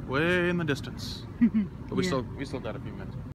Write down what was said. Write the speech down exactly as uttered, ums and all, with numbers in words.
way in the distance. But we Yeah. still we still got a few minutes.